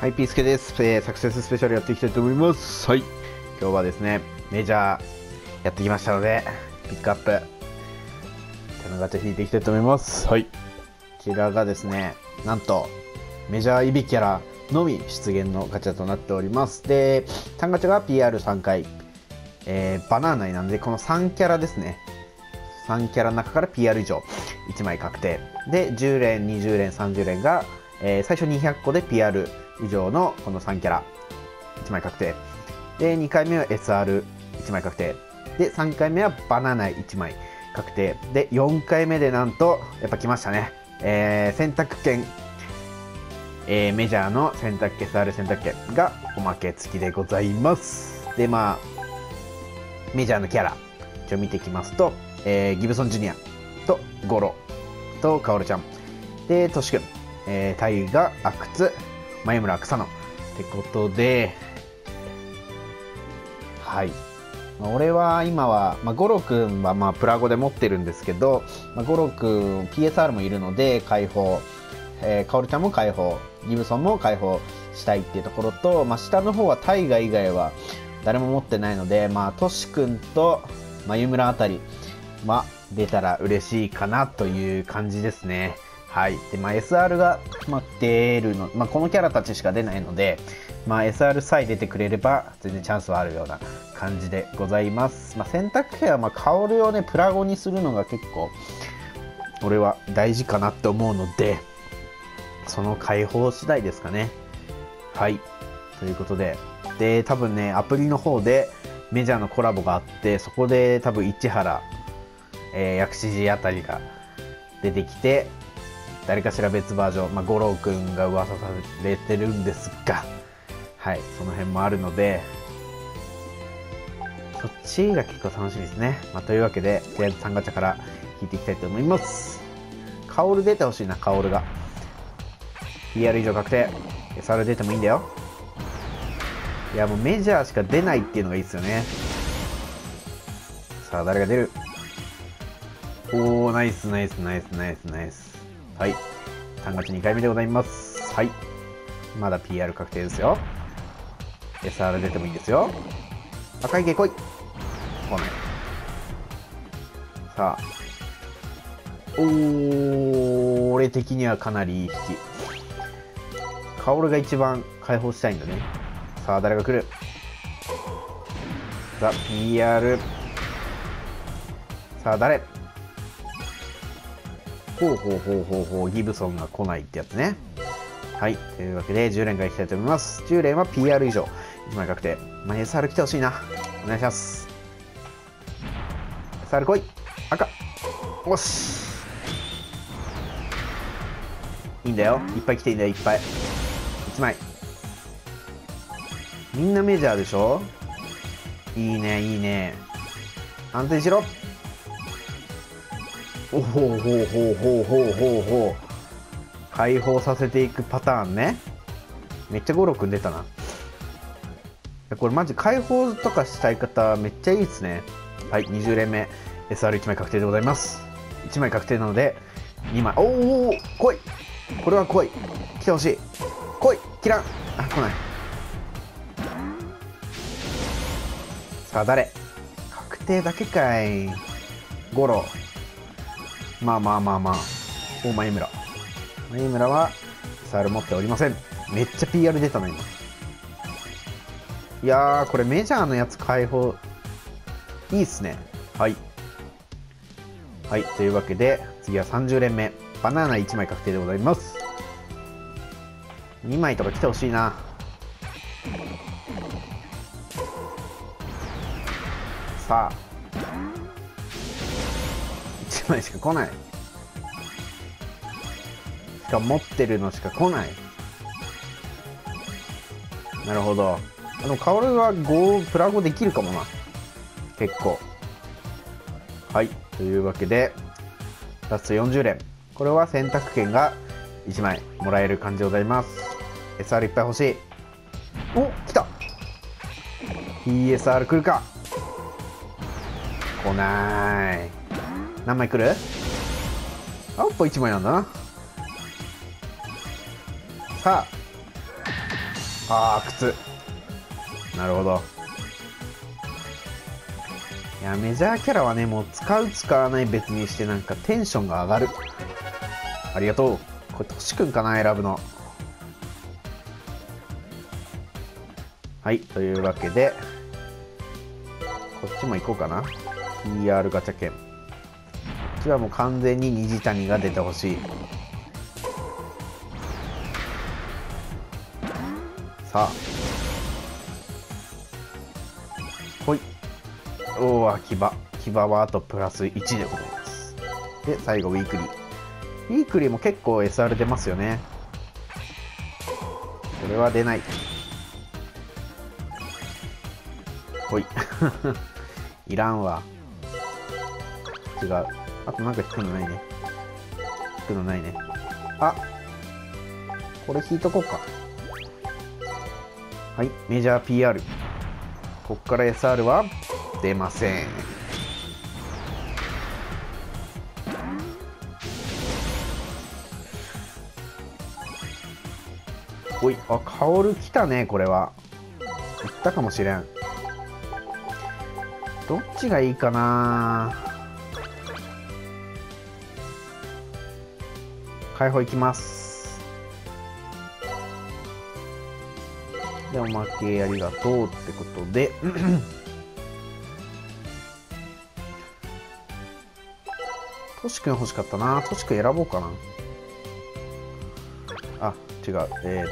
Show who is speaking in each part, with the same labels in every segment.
Speaker 1: はい、ピースケです。サクセススペシャルやっていきたいと思います。はい。今日はですね、メジャーやってきましたので、ピックアップ、手のガチャ引いていきたいと思います。はい。こちらがですね、なんと、メジャーいびキャラのみ出現のガチャとなっております。で、単ガチャが PR3 回、バナー内なんで、この3キャラですね。3キャラの中から PR 以上1枚確定。で、10連、20連、30連が、最初200個で PR 以上のこの3キャラ1枚確定。で、2回目は SR1 枚確定。で、3回目はバナナ1枚確定。で、4回目でなんと、やっぱ来ましたね。選択権、メジャーの選択権、SR 選択権がおまけ付きでございます。で、まあ、メジャーのキャラ、一応見ていきますと、ギブソンジュニアとゴロとカオルちゃんでトシ君、タイガ阿久津前村草野ってことで、はい、俺は今は、ゴロ君はプラゴで持ってるんですけど、ゴロ君 PSR もいるので解放、カオルちゃんも解放、ギブソンも解放したいっていうところと、下の方はタイガ以外は誰も持ってないので、トシ君と眉村あたり出たら嬉しいかなという感じですね。はい。で、SR が、出るの、このキャラたちしか出ないので、SR さえ出てくれれば、全然チャンスはあるような感じでございます。選択権は、カオルをね、プラゴにするのが結構、俺は大事かなって思うので、その解放次第ですかね。はい。ということで、多分ね、アプリの方でメジャーのコラボがあって、そこで多分市原、薬師寺あたりが出てきて、誰かしら別バージョン、五郎くんが噂されてるんですが、はい、その辺もあるので、そっちが結構楽しみですね。というわけで、とりあえず3ガチャから引いていきたいと思います。カオル出てほしいな、カオルが。PR 以上確定。SR 出てもいいんだよ。いや、もうメジャーしか出ないっていうのがいいですよね。さあ、誰が出る？おー、ナイスナイスナイスナイスナイス。はい。3月2回目でございます。はい。まだ PR 確定ですよ。SR 出てもいいですよ。赤い毛来い。来ない。さあ。俺的にはかなりいい引き。カオルが一番解放したいんだね。さあ、誰が来る？さあ、PR。さあ、誰？ほう、ギブソンが来ないってやつね。はい。というわけで、10連からいきたいと思います。10連は PR 以上。1枚確定。SR 来てほしいな。お願いします。SR 来い。赤。よし。いいんだよ。いっぱい来ていいんだよ、いっぱい。1枚。みんなメジャーでしょ？いいね、いいね。安定しろ。ほう。解放させていくパターンね。めっちゃゴロくん出たな。これマジ解放とかしたい方めっちゃいいですね。はい、20連目 SR1 枚確定でございます。1枚確定なので2枚。おお、来い。これは来い。来てほしい。来い。キラン。あ、来ない。さあ、誰？確定だけかい。ゴロ。お、眉村。眉村は SR 持っておりません。めっちゃ PR 出たな、今。いやー、これメジャーのやつ解放、いいっすね。はい。はい、というわけで、次は30連目。バナナ1枚確定でございます。2枚とか来てほしいな。さあ。1枚しか来ない。しかも持ってるのしか来ない。なるほど。カオルはプラゴできるかもな。結構。はい。というわけで、ラスト40連。これは選択権が1枚もらえる感じでございます。SR いっぱい欲しい。お、来た。PSR 来るか。来ない。何枚来る？あ、やっぱ1枚なんだな。さあ、 ああ、靴。なるほど。いや、メジャーキャラはね、もう使う使わない別にしてなんかテンションが上がる。ありがとう。これトシくんかな、選ぶの。はい、というわけでこっちも行こうかな。 PR ガチャ券。こっちはもう完全に虹谷が出てほしい。さあ、ほい。おお、牙はあとプラス1でございます。で最後ウィークリー。ウィークリーも結構 SR 出ますよね。これは出ない。ほいいらんわ。違う。あとなんか引くのないね。引くのないね。あ、これ引いとこうか。はい、メジャー PR。 こっから SR は出ません。おい、あ、カオル来たね。これはいったかもしれん。どっちがいいかな。解放いきます。で、おまけありがとうってことでトシくん欲しかったな。トシくん選ぼうかな。あ、違う。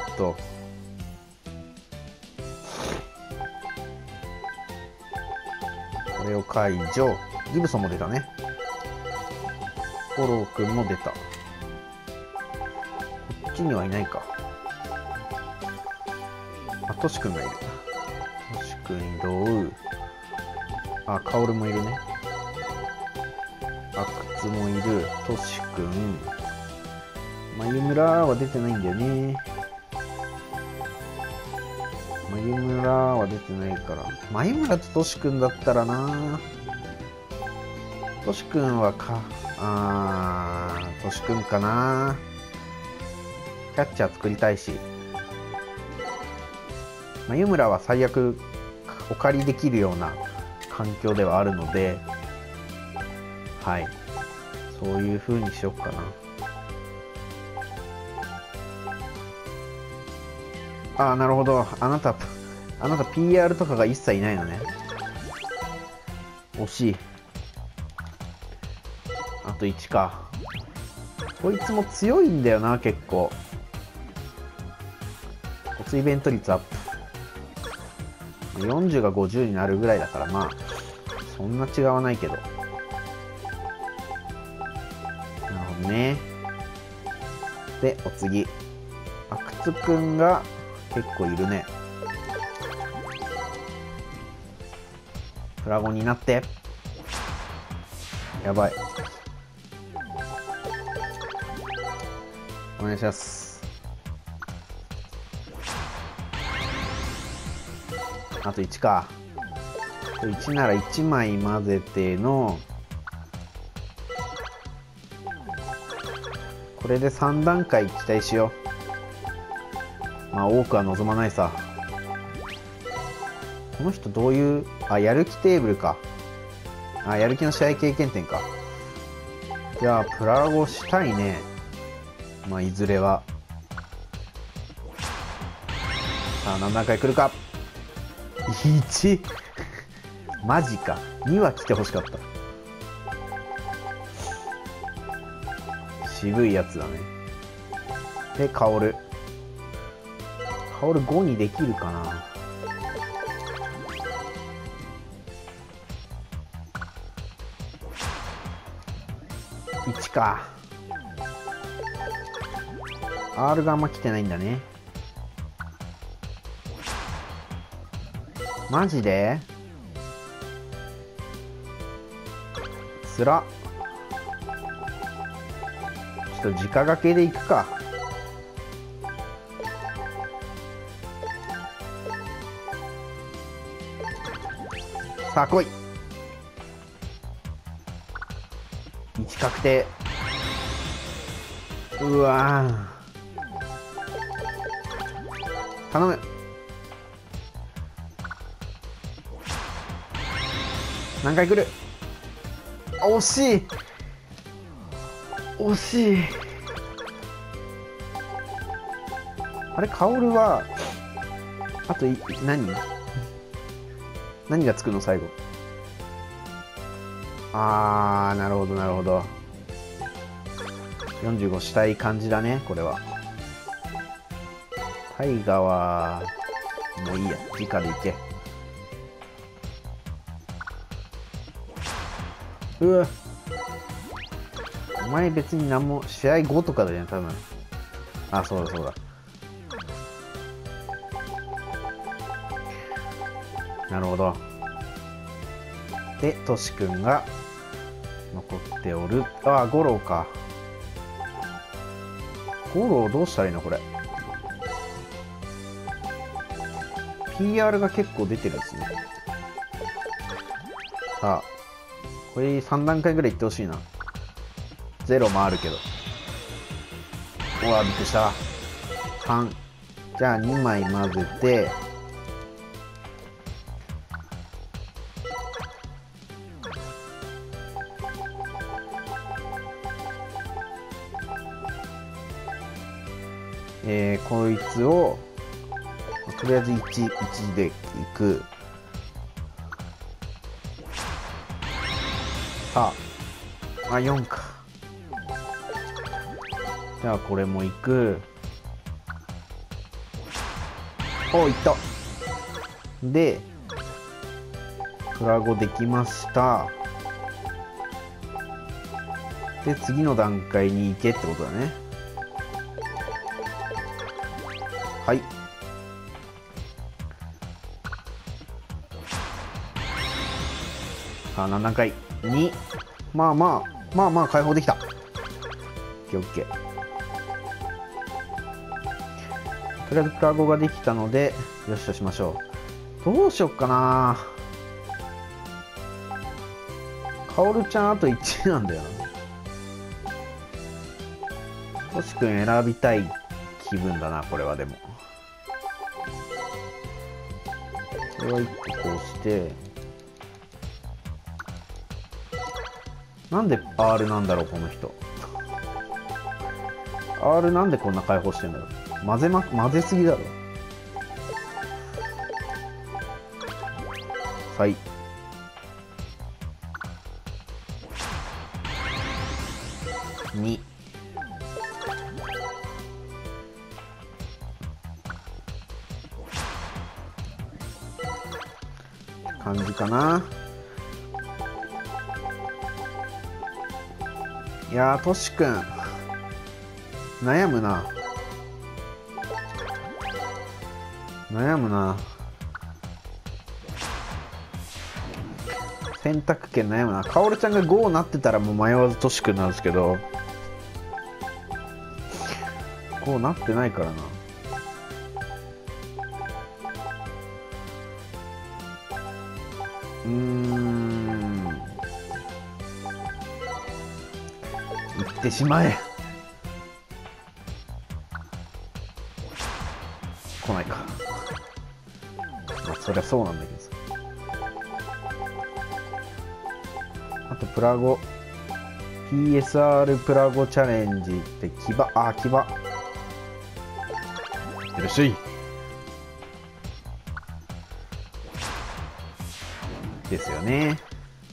Speaker 1: これを解除。ギブソンも出たね。フォローくんも出た。こっちにはいないか。あ、トシくんがいる。トシくん移動。あ、カオルもいるね。あ、靴もいる。トシくん。眉村は出てないんだよね。眉村は出てないから。眉村とトシくんだったらな。トシくんはトシくんかな。キャッチャー作りたいし。眉村は最悪お借りできるような環境ではあるので、はい。そういう風にしよっかな。ああ、なるほど。あなた PR とかが一切いないのね。惜しい。あと1か。こいつも強いんだよな、結構。コツイベント率アップ。40が50になるぐらいだから、まあ、そんな違わないけど。なるほどね。で、お次。阿久津くんが結構いるね。プラゴンになって。やばい。お願いします。あと1か。1なら1枚混ぜての、これで3段階期待しよう。まあ多くは望まないさ。この人どういう、あ、やる気テーブルか。あ、やる気の試合経験点か。いや、プラゴしたいね。まあいずれは。さあ何段階来るか。1 マジか。2は来てほしかった。渋いやつだね。で、カオル5にできるかな。1か。 R があんま来てないんだね。マジでつらっ。ちょっと直掛けでいくか。さあ来い。1確定。うわー頼む。 何回来る。惜しい惜しい。あれ、カオルはあと何がつくの最後。あー、なるほどなるほど。45したい感じだね、これは。タイガはもういいや、直でいけ。うわ、お前別に何も試合後とかだよね、多分。あ、そうだそうだ。なるほど。で、トシ君が残っておる。ああ、ゴロか。ゴロどうしたらいいのこれ。PR が結構出てるんですね。さあ、これ3段階ぐらいいってほしいな。0もあるけど。うわ、びっくりした。3。じゃあ2枚混ぜて、こいつをとりあえず 1でいく。さあ、4か。じゃあこれもいく。お、いった。でプラゴできました。で次の段階に行けってことだね。はい。さあ何段階 ?2。まあ解放できた。オッケーオッケー。とりあえずプラゴができたのでよしとしましょう。どうしよっかな。カオルちゃんあと1なんだよな。トシ君選びたい気分だな、これは。でもこれは1個こうして、なんで R なんだろうこの人。 R なんでこんな解放してんだろう。混ぜすぎだろ。はい。2。感じかな。いやー、トシ君悩むな。選択権悩むな。カオルちゃんが5になってたらもう迷わずトシ君なんですけど、5なってないからな。行ってしまえ。来ないか。まあそりゃそうなんだけどさ。あとプラゴ PSR プラゴチャレンジって牙。あ、牙。いってらっしゃい。ですよね。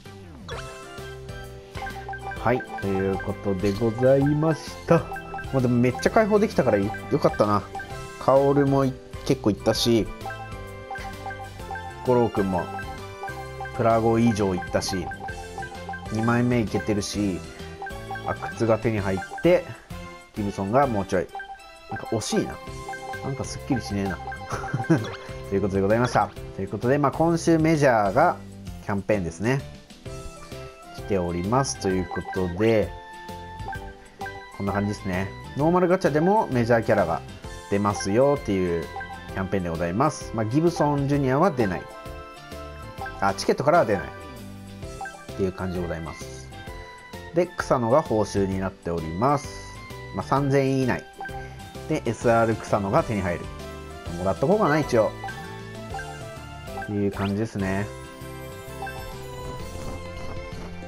Speaker 1: はい、ということでございました。まあ、でもめっちゃ解放できたからよかったな。カオルも結構いったし、五郎くんもプラゴ以上いったし、2枚目いけてるし、阿久津が手に入って、ギブソンがもうちょい。なんか惜しいな。なんかすっきりしねえな。ということでございました。ということで、今週メジャーがキャンペーンですね。来ておりますということで、こんな感じですね。ノーマルガチャでもメジャーキャラが出ますよっていうキャンペーンでございます。ギブソンジュニアは出ない。チケットからは出ないっていう感じでございます。で、草野が報酬になっております。3000円以内で SR 草野が手に入る。もらっとこうかな、一応っていう感じですね。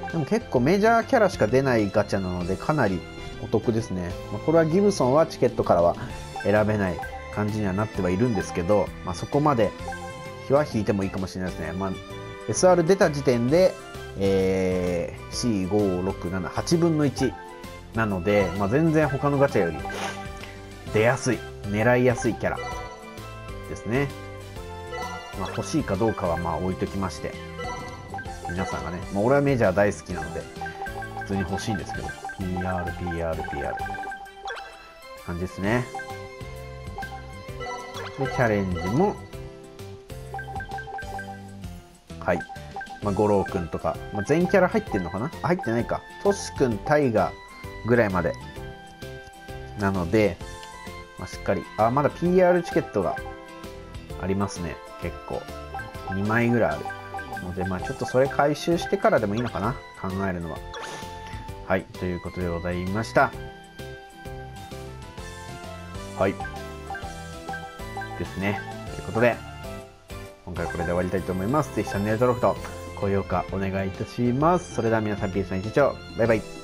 Speaker 1: でも結構メジャーキャラしか出ないガチャなのでかなりお得ですね。これはギブソンはチケットからは選べない感じにはなってはいるんですけど、そこまでは引いてもいいかもしれないですね。SR 出た時点で、4、5、6、7、8分の1なので、全然他のガチャより出やすい、狙いやすいキャラですね。欲しいかどうかは置いときまして、皆さんがね、俺はメジャー大好きなので普通に欲しいんですけど、 PR 感じですね。でチャレンジもはい、五郎くんとか、全キャラ入ってんのかな、入ってないか、トシくん、タイガぐらいまでなので、しっかりまだ PR チケットがありますね。結構2枚ぐらいあるので、ちょっとそれ回収してからでもいいのかな、考えるのは。はい、ということでございました。はいですね。ということで今回はこれで終わりたいと思います。ぜひチャンネル登録と高評価お願いいたします。それでは皆さん、ピースの一日を。バイバイ。